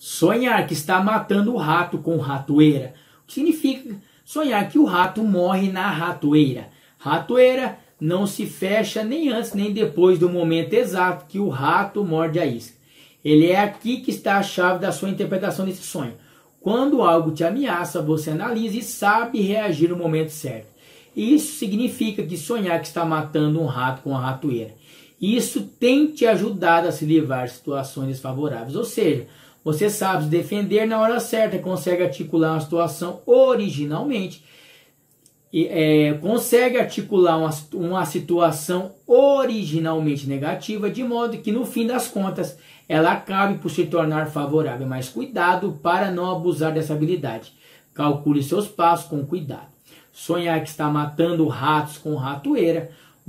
Sonhar que está matando o rato com ratoeira. O que significa sonhar que o rato morre na ratoeira? Ratoeira não se fecha nem antes nem depois do momento exato que o rato morde a isca. Ele é aqui que está a chave da sua interpretação desse sonho. Quando algo te ameaça, você analisa e sabe reagir no momento certo. Isso significa que sonhar que está matando um rato com a ratoeira. Isso tem te ajudado a se livrar de situações desfavoráveis. Ou seja, você sabe se defender na hora certa, consegue articular uma situação originalmente, consegue articular uma situação originalmente negativa, de modo que no fim das contas ela acabe por se tornar favorável. Mas cuidado para não abusar dessa habilidade. Calcule seus passos com cuidado. Sonhar que está matando ratos com ratoeira,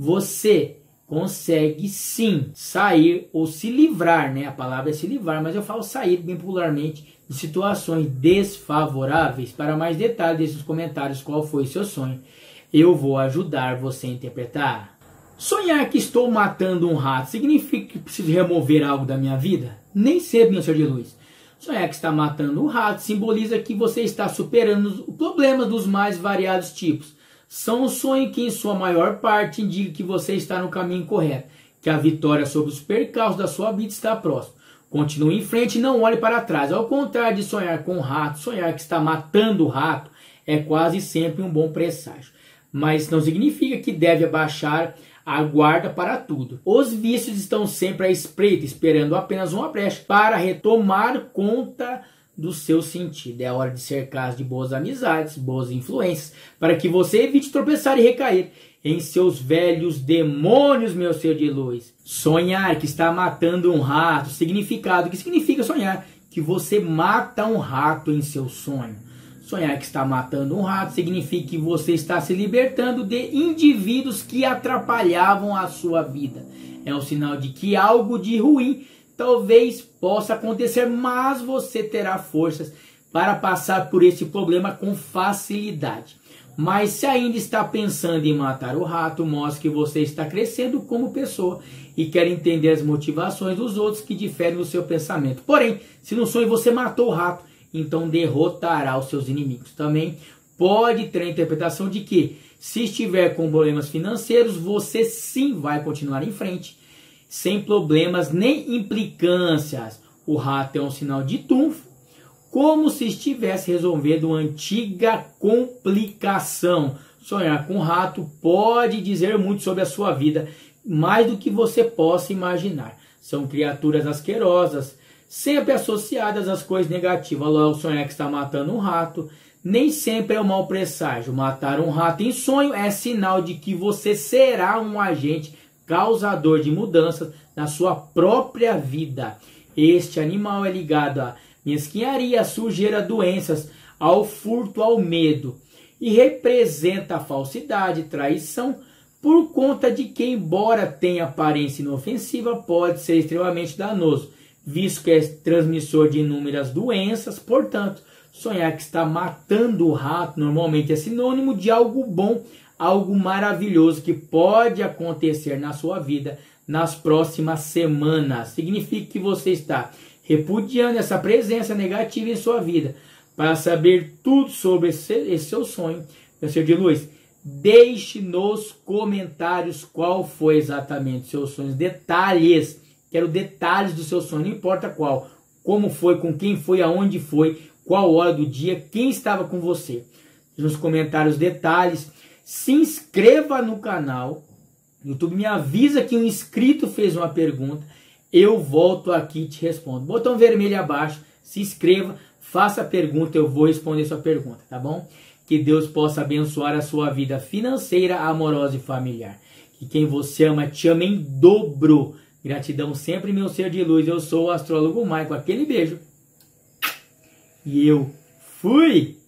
você consegue sim sair ou se livrar, né? A palavra é se livrar, mas eu falo sair bem popularmente de situações desfavoráveis. Para mais detalhes, deixe nos comentários qual foi o seu sonho. Eu vou ajudar você a interpretar. Sonhar que estou matando um rato significa que preciso remover algo da minha vida? Nem sempre, meu ser de luz. Sonhar que está matando um rato simboliza que você está superando os problemas dos mais variados tipos. São um sonho que, em sua maior parte, indica que você está no caminho correto, que a vitória sobre os percalços da sua vida está próxima. Continue em frente e não olhe para trás. Ao contrário de sonhar com um rato, sonhar que está matando o rato é quase sempre um bom presságio. Mas não significa que deve abaixar a guarda para tudo. Os vícios estão sempre à espreita, esperando apenas uma brecha para retomar conta do seu sentido. É hora de cercar de boas amizades, boas influências, para que você evite tropeçar e recair em seus velhos demônios, meu ser de luz. Sonhar que está matando um rato, significado, que significa sonhar que você mata um rato em seu sonho. Sonhar que está matando um rato significa que você está se libertando de indivíduos que atrapalhavam a sua vida. É um sinal de que algo de ruim talvez possa acontecer, mas você terá forças para passar por esse problema com facilidade. Mas se ainda está pensando em matar o rato, mostre que você está crescendo como pessoa e quer entender as motivações dos outros que diferem do seu pensamento. Porém, se no sonho você matou o rato, então derrotará os seus inimigos. Também pode ter a interpretação de que, se estiver com problemas financeiros, você sim vai continuar em frente, sem problemas nem implicâncias. O rato é um sinal de trunfo, como se estivesse resolvendo uma antiga complicação. Sonhar com rato pode dizer muito sobre a sua vida, mais do que você possa imaginar. São criaturas asquerosas, sempre associadas às coisas negativas. Logo, sonhar que está matando um rato nem sempre é um mau presságio. Matar um rato em sonho é sinal de que você será um agente causador de mudanças na sua própria vida. Este animal é ligado à mesquinharia, à sujeira, a doenças, ao furto, ao medo, e representa a falsidade, traição, por conta de que, embora tenha aparência inofensiva, pode ser extremamente danoso, visto que é transmissor de inúmeras doenças. Portanto, sonhar que está matando o rato normalmente é sinônimo de algo bom, algo maravilhoso que pode acontecer na sua vida nas próximas semanas. Significa que você está repudiando essa presença negativa em sua vida. Para saber tudo sobre esse seu sonho, meu ser de luz, deixe nos comentários qual foi exatamente o seu sonho, detalhes. Quero detalhes do seu sonho, não importa qual, como foi, com quem foi, aonde foi, qual hora do dia, quem estava com você. Nos comentários detalhes. Se inscreva no canal. O YouTube me avisa que um inscrito fez uma pergunta. Eu volto aqui e te respondo. Botão vermelho abaixo. Se inscreva, faça a pergunta. Eu vou responder sua pergunta, tá bom? Que Deus possa abençoar a sua vida financeira, amorosa e familiar. Que quem você ama te ama em dobro. Gratidão sempre, meu ser de luz. Eu sou o astrólogo Michael. Aquele beijo. E eu fui!